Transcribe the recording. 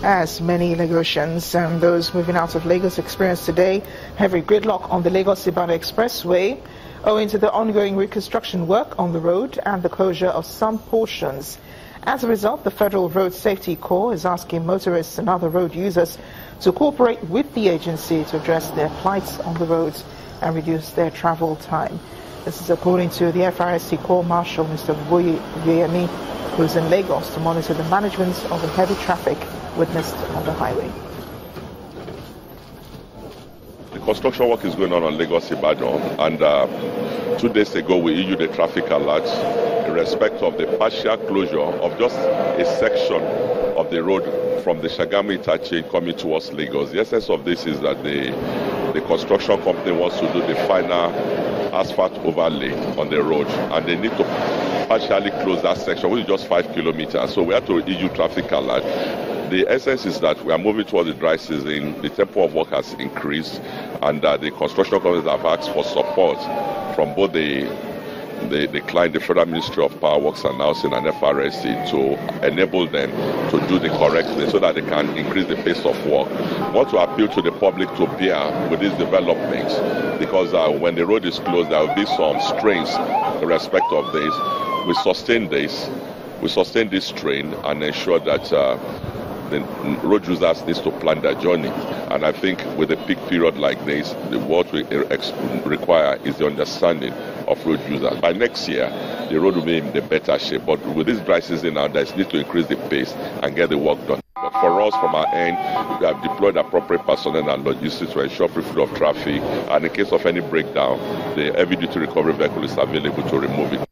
As many Lagosians and those moving out of Lagos experienced today heavy gridlock on the Lagos-Ibadan Expressway owing to the ongoing reconstruction work on the road and the closure of some portions. As a result, the Federal Road Safety Corps is asking motorists and other road users to cooperate with the agency to address their plights on the roads and reduce their travel time. This is according to the FRSC Corps Marshal, Mr. Boyemi, who is in Lagos to monitor the management of the heavy traffic witnessed on the highway. The construction work is going on Lagos-Ibadan, and 2 days ago we issued a traffic alert in respect of the partial closure of just a section of the road from the Shagamu interchange coming towards Lagos. The essence of this is that the construction company wants to do the final asphalt overlay on the road, and they need to partially close that section, which is just 5 kilometers. So we have to issue traffic alert. The essence is that we are moving towards the dry season. The tempo of work has increased, and the construction companies have asked for support from both the client, the Federal Ministry of Power Works and Housing, and FRSC to enable them to do the correct thing so that they can increase the pace of work. I want to appeal to the public to bear with these developments, because when the road is closed, there will be some strains in respect of this. We sustain this strain and ensure that the road users need to plan their journey. And I think with a peak period like this, what we require is the understanding of road users. By next year, the road will be in a better shape. But with this dry season now, there's need to increase the pace and get the work done. But for us, from our end, we have deployed appropriate personnel and logistics to ensure free flow of traffic. And in case of any breakdown, the heavy-duty recovery vehicle is available to remove it.